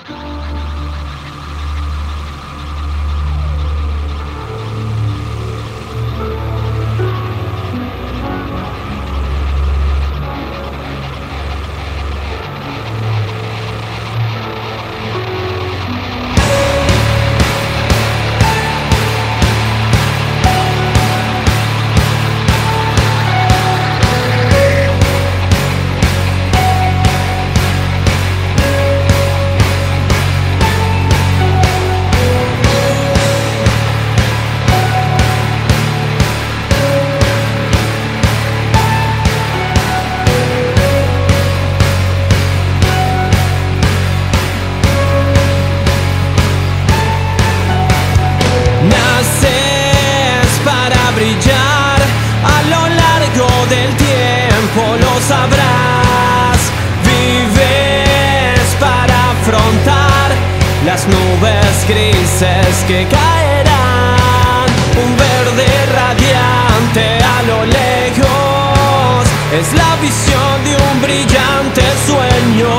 A lo largo del tiempo lo sabrás. Vives para afrontar las nubes grises que caerán. Un verde radiante a lo lejos es la visión de un brillante sueño.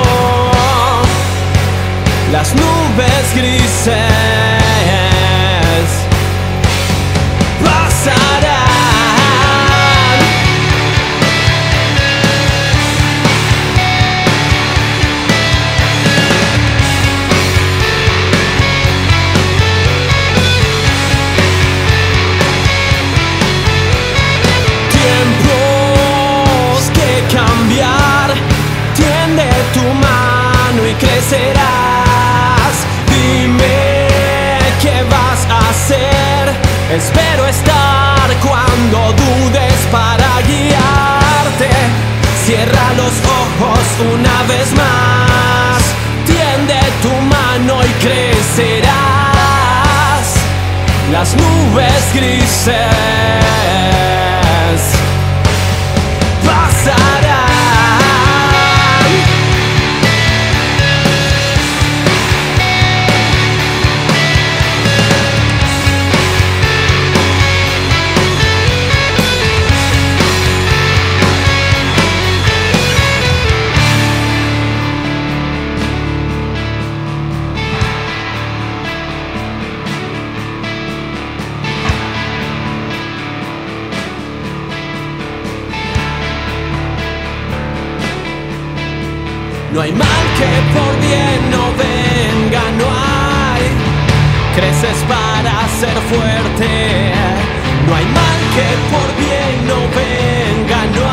Las nubes grises pasarán. Tiempos que cambiar, tiende tu mano y crecerás. Dime qué vas a hacer. Espero estar cuando dudes para guiarte. Cierra los ojos una vez más. Tiende tu mano y crecerás. Las nubes grises pasarán. No hay mal que por bien no venga, no hay. Creces para ser fuerte. No hay mal que por bien no venga, no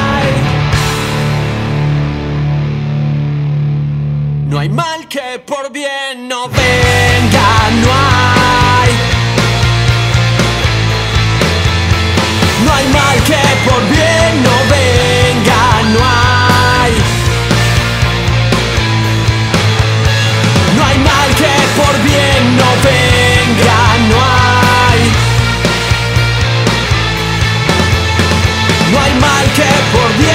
hay. No hay mal que por bien no venga, no hay. No hay mal que por bien no venga, no hay. No hay mal que por bien no venga, no hay. No hay mal que por bien